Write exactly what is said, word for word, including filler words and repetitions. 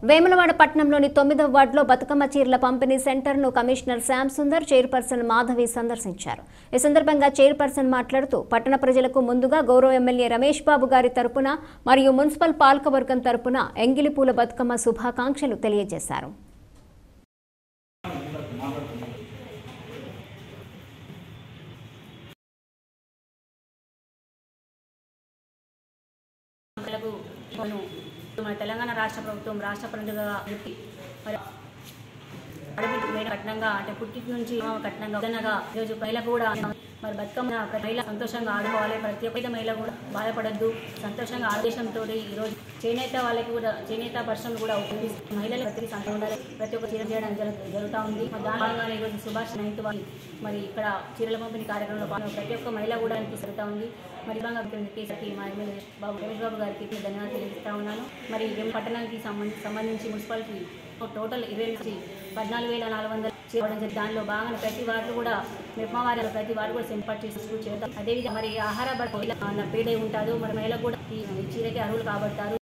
వేములవాడ పట్టణంలోని తొమ్మిదవ వార్డులో బతుకమ్మ చీరల పంపిణీ సెంటర్ను కమిషనర్ శ్యామ్ సుందర్, చైర్పర్సన్ మాధవి సందర్శించారు. ఈ సందర్భంగా చైర్పర్సన్ మాట్లాడుతూ పట్టణ ప్రజలకు ముందుగా గౌరవ ఎమ్మెల్యే రమేష్ బాబు గారి తరపున మరియు మున్సిపల్ పాలకవర్గం తరపున ఎంగిలిపూల బతుకమ్మ శుభాకాంక్షలు తెలియజేశారు. మన తెలంగాణ రాష్ట్ర ప్రభుత్వం రాష్ట్ర పండుగగా మరి అడవి కట్నంగా అంటే పుట్టికి నుంచి కట్నంగా విధంగా ఈరోజు మహిళ కూడా మరి బతుకమ్మ మహిళ సంతోషంగా ఆడుకోవాలి. ప్రతి ఒక్క మహిళ కూడా బాధపడద్దు, సంతోషంగా ఆదేశంతో ఈరోజు చేనేత వాళ్ళకి కూడా చేనేత పరిశ్రమ కూడా మహిళలు ప్రతి ఉండాలి, ప్రతి ఒక్క చీర చేయడం జరుగుతూ ఉంది. దాని భాగంగానే ఈరోజు సుభాష్ నైన్త్ వాళ్ళు మరి ఇక్కడ చీరల పంపిణీ కార్యక్రమంలో ప్రతి ఒక్క మహిళ కూడా జరుగుతూ ఉంది. మరి కేసరికి మా ఎమ్మెల్యే బాబు రమేష్ బాబు గారికి ధన్యవాదాలు తెలియజేస్తా ఉన్నాను. మరి పట్టణానికి సంబంధించి మున్సిపాలిటీ టోటల్ ఇరవై నుంచి పద్నాలుగు వేల నాలుగు వందలు చేయడం జరిగింది. దానిలో బాగా ప్రతి వార్డు కూడా మెప్పవారి ప్రతి వార్డు కూడా సింపాట్ చేస్తూ చేద్దాం. అదేవిధంగా మరి ఆహార బట్ట పేడే ఉంటారు, మరి మహిళలు కూడా ఈ చీరకి అర్హులు కాబడతారు.